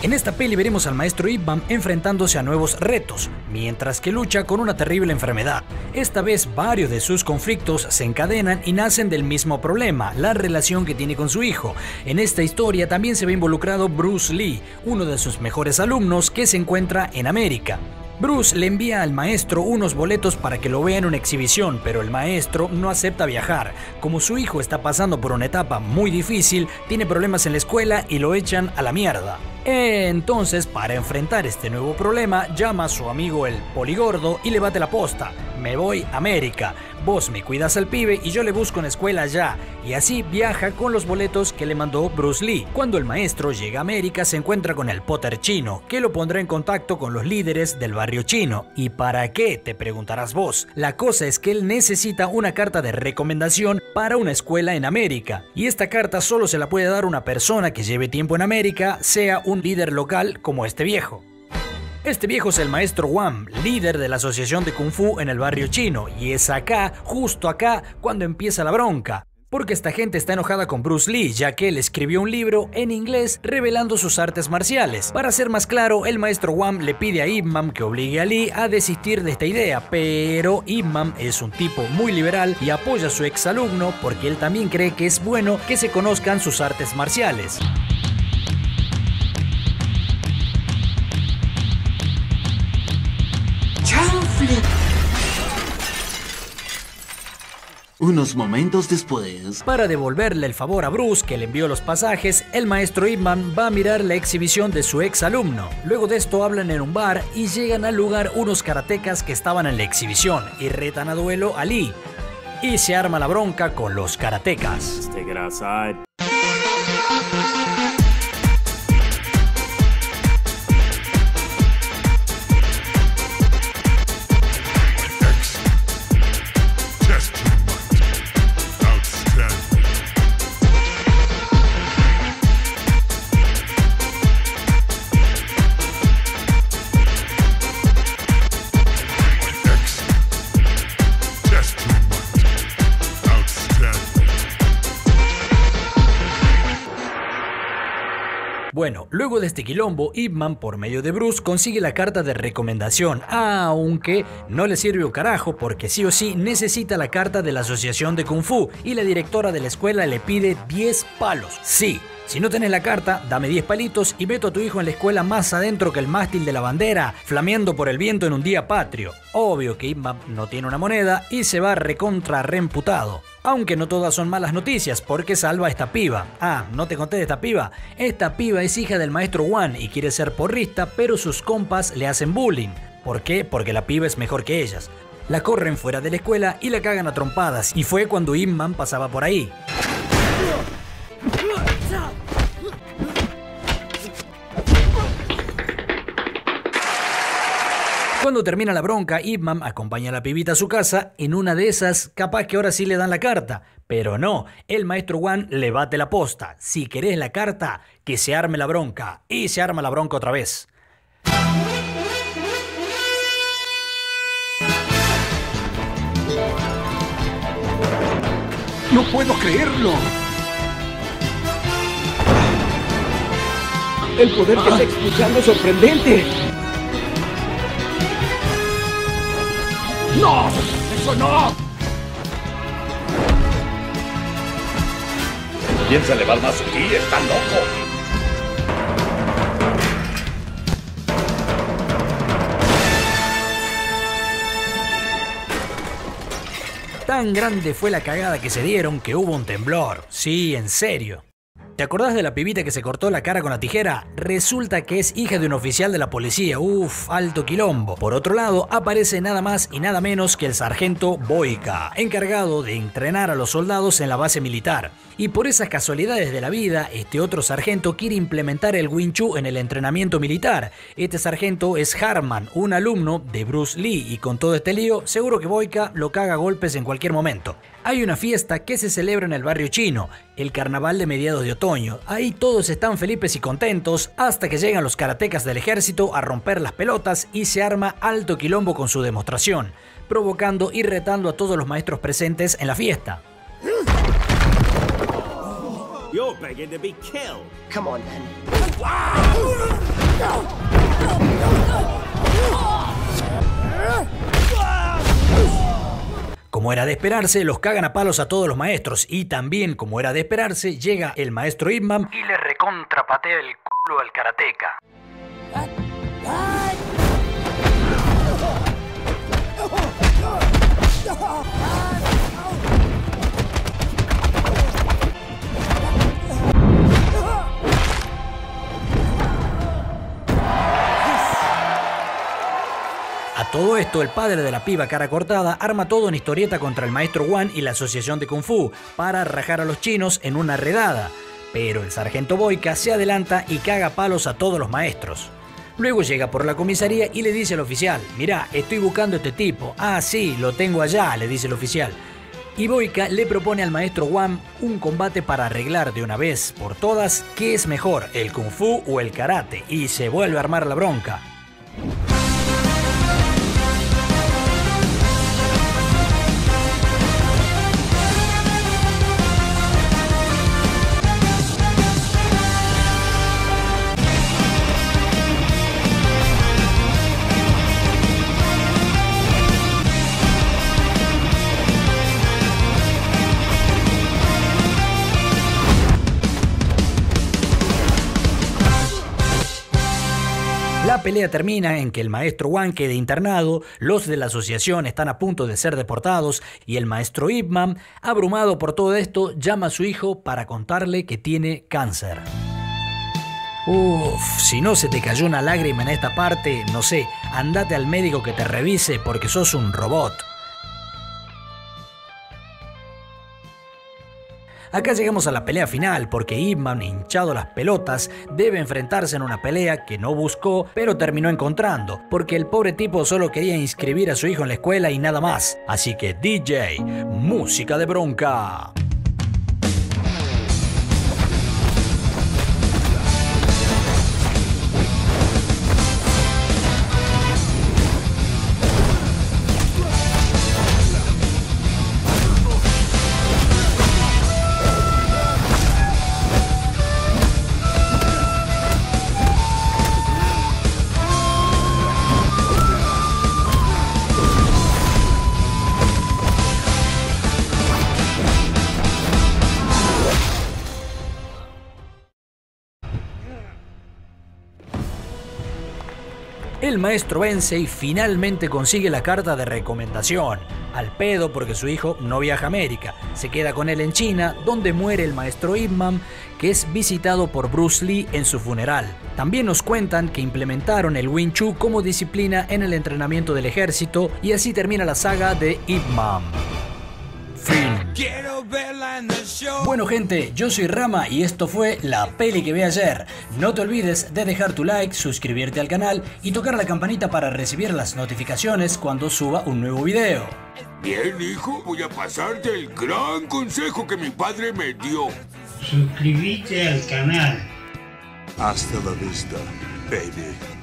En esta peli veremos al maestro Ip Man enfrentándose a nuevos retos, mientras que lucha con una terrible enfermedad. Esta vez varios de sus conflictos se encadenan y nacen del mismo problema, la relación que tiene con su hijo. En esta historia también se ve involucrado Bruce Lee, uno de sus mejores alumnos que se encuentra en América. Bruce le envía al maestro unos boletos para que lo vea en una exhibición, pero el maestro no acepta viajar. Como su hijo está pasando por una etapa muy difícil, tiene problemas en la escuela y lo echan a la mierda. Entonces, para enfrentar este nuevo problema, llama a su amigo el Poligordo y le bate la posta. Me voy a América. Vos me cuidas al pibe y yo le busco una escuela allá. Y así viaja con los boletos que le mandó Bruce Lee. Cuando el maestro llega a América, se encuentra con el Potter chino, que lo pondrá en contacto con los líderes del barrio chino. ¿Y para qué? Te preguntarás vos. La cosa es que él necesita una carta de recomendación para una escuela en América. Y esta carta solo se la puede dar una persona que lleve tiempo en América, sea un líder local como este viejo. Este viejo es el maestro Wang, líder de la asociación de Kung Fu en el barrio chino, y es acá, justo acá, cuando empieza la bronca. Porque esta gente está enojada con Bruce Lee, ya que él escribió un libro en inglés revelando sus artes marciales. Para ser más claro, el maestro Wang le pide a Ip Man que obligue a Lee a desistir de esta idea, pero Ip Man es un tipo muy liberal y apoya a su exalumno porque él también cree que es bueno que se conozcan sus artes marciales. Unos momentos después... Para devolverle el favor a Bruce, que le envió los pasajes, el maestro Ip Man va a mirar la exhibición de su ex alumno. Luego de esto hablan en un bar y llegan al lugar unos karatecas que estaban en la exhibición y retan a duelo a Lee. Y se arma la bronca con los karatecas. Bueno, luego de este quilombo, Ip Man, por medio de Bruce, consigue la carta de recomendación, aunque no le sirve un carajo porque sí o sí necesita la carta de la asociación de Kung Fu y la directora de la escuela le pide 10 palos. Sí, si no tenés la carta, dame 10 palitos y meto a tu hijo en la escuela más adentro que el mástil de la bandera, flameando por el viento en un día patrio. Obvio que Ip Man no tiene una moneda y se va recontra reemputado. Aunque no todas son malas noticias, porque salva a esta piba. Ah, no te conté de esta piba. Esta piba es hija del maestro Wang y quiere ser porrista, pero sus compas le hacen bullying. ¿Por qué? Porque la piba es mejor que ellas. La corren fuera de la escuela y la cagan a trompadas, y fue cuando Ip Man pasaba por ahí. Cuando termina la bronca, Ip Man acompaña a la pibita a su casa. En una de esas, capaz que ahora sí le dan la carta. Pero no, el maestro Wang le bate la posta. Si querés la carta, que se arme la bronca. Y se arma la bronca otra vez. ¡No puedo creerlo! El poder que está expulsando es sorprendente. ¡No! ¡Eso no! ¿Quién se le va al Masuki? ¡Está loco! Tan grande fue la cagada que se dieron que hubo un temblor. Sí, en serio. ¿Te acordás de la pibita que se cortó la cara con la tijera? Resulta que es hija de un oficial de la policía. Uf, alto quilombo. Por otro lado, aparece nada más y nada menos que el sargento Boyka, encargado de entrenar a los soldados en la base militar. Y por esas casualidades de la vida, este otro sargento quiere implementar el Wing Chun en el entrenamiento militar. Este sargento es Harman, un alumno de Bruce Lee, y con todo este lío, seguro que Boyka lo caga a golpes en cualquier momento. Hay una fiesta que se celebra en el barrio chino, el carnaval de mediados de otoño. Ahí todos están felices y contentos hasta que llegan los karatecas del ejército a romper las pelotas y se arma alto quilombo con su demostración, provocando y retando a todos los maestros presentes en la fiesta. You're begging to be killed. Come on then. Como era de esperarse, los cagan a palos a todos los maestros y también, como era de esperarse, llega el maestro Ip Man y le recontrapatea el culo al karateca. A todo esto, el padre de la piba cara cortada arma todo una historieta contra el maestro Wan y la asociación de Kung Fu para rajar a los chinos en una redada, pero el sargento Boyka se adelanta y caga palos a todos los maestros. Luego llega por la comisaría y le dice al oficial: mirá, estoy buscando a este tipo. Ah, sí, lo tengo allá, le dice el oficial. Y Boyka le propone al maestro Wan un combate para arreglar de una vez por todas qué es mejor, el Kung Fu o el karate, y se vuelve a armar la bronca. La pelea termina en que el maestro Wan queda internado, los de la asociación están a punto de ser deportados y el maestro Ip Man, abrumado por todo esto, llama a su hijo para contarle que tiene cáncer. Si no se te cayó una lágrima en esta parte, no sé, andate al médico que te revise porque sos un robot. Acá llegamos a la pelea final porque Ip Man, hinchado las pelotas, debe enfrentarse en una pelea que no buscó pero terminó encontrando, porque el pobre tipo solo quería inscribir a su hijo en la escuela y nada más. Así que DJ, música de bronca. El maestro vence y finalmente consigue la carta de recomendación. Al pedo porque su hijo no viaja a América. Se queda con él en China, donde muere el maestro Ip Man, que es visitado por Bruce Lee en su funeral. También nos cuentan que implementaron el Wing Chun como disciplina en el entrenamiento del ejército y así termina la saga de Ip Man. Fin. Bueno gente, yo soy Rama y esto fue La Peli que vi ayer. No te olvides de dejar tu like, suscribirte al canal y tocar la campanita para recibir las notificaciones cuando suba un nuevo video. Bien, hijo, voy a pasarte el gran consejo que mi padre me dio. Suscríbete al canal. Hasta la vista, baby.